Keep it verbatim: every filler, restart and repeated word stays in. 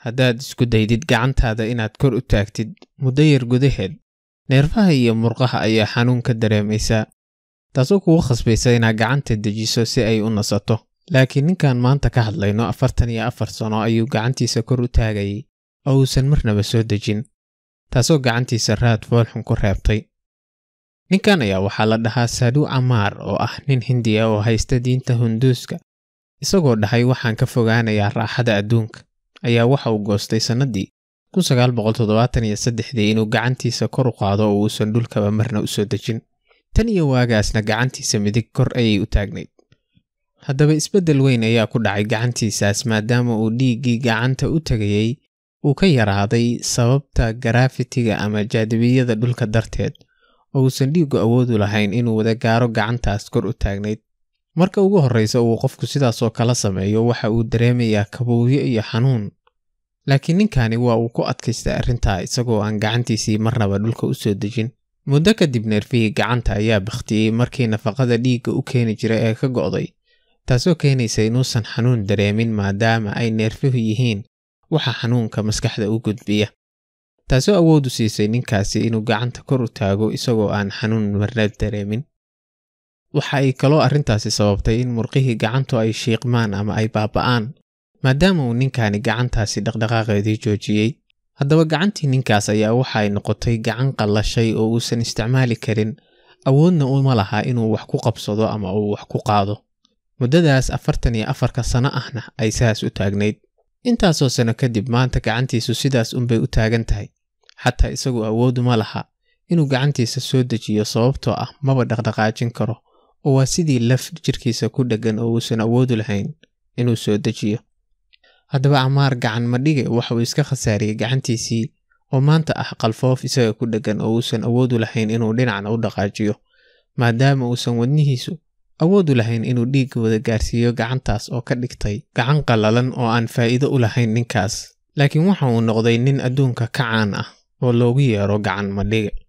haddaad isku daydid gacantaada inaad kor u taagtid muddo yar gudaheed, neerfaha iyo murqaha ayaa xanuun ka dareemaysaa, taasoo kugu khasbaysa inaad gacanta dejiso si ay u nasato. Laakiin ninkan maanta ka hadlayno afartan iyo afar sano ayuu gacantiisa kor u taagayay oo uusan marnaba soo dejin, taasoo gacantiisa raad foolxun ku reebtay. Ninkan ayaa waxaa la dhahaa Sadhu Amar oo ah nin Hindi ah oo haysta diinta Hinduuska. Isagoo dhahay waxaan ka fogaanayaa raaxada adduunka, ayaa waxa uu goostay sanadii kun sagaal boqol toddobaatan iyo saddex inuu gacantiisa kor u qaado oo uusan dhulkaba marna u soo dejin. Tan iyo waagaasna gacantiisa midig kor ayay u taagnayd. Haddaba isbeddel weyn ayaa ku dhacay gacantiisaas maadaama uu dhiiggii gacanta u tagayay uu ka yaraaday sababta gravity-ga ama jaadibiyada dhulka darteed, oo uusan dhiiggu awood u lahayn inuu wada gaaro gacantaas kor u taagnayd. Marka ugu horreysa uu qofku sidaas oo kala sameeyo waxa uu dareemayaa kabowyo iyo xanuun, laakiin ninkani waa uu ku adkaystay arrintaa isagoo aan gacantiisii marnaba dhulka u soo dejin. Muddo kadib neerfihii gacanta ayaa bakhtiyey markii nafaqada dhiigga u keeni jiray ee ka go'day, taasoo keenaysa inuusan xanuun dareemin maadaama ay neerfuhu yihiin waxa xanuunka maskaxda u gudbiya, taasoo awood u siisay ninkaasi inuu gacanta kor u taago isagoo aan xanuun marna dareemin. Waxa ay kaloo arrintaasi sababtay in murqihii gacantu ay shiiqmaan ama ay baaba'aan maadaama uu ninkani gacantaasi dhaqdhaqaaqeedii joojiyey. Haddaba gacantii ninkaas ayaa waxa ay noqotay gacan qallashay oo uusan isticmaali karin, awoodna uma laha inuu wax ku qabsado ama uu wax ku qaado. Muddadaas afartan iyo afarka sano ahna ay saas u taagnayd. Intaasoo sano kadib maanta gacantiisu sidaas unbay u taagan tahay, xataa isagu awood uma laha inuu gacantiisa soo dejiyo sababtoo ah maba dhaqdhaqaajin karo, oo waa sidii laf jirkiisa ku dheggan oo uusan awood u lahayn inuu soo dejiyo. Haddaba Amar gacan ma dhige waxa uu iska khasaariyay gacantiisii oo maanta ah qalfoof isaga ku dheggan oo uusan awood u lahayn inuu dhinacna u dhaqaajiyo, maadaama uusan wadnihiisu awood u lahayn inuu dhiigga wada gaarsiiyo gacantaas oo ka dhigtay gacan qallalan oo aan faa'iido u lahayn ninkaas. Laakiin waxa uu noqday nin adduunka ka caan ah oo loogu yeero gacan ma dhige.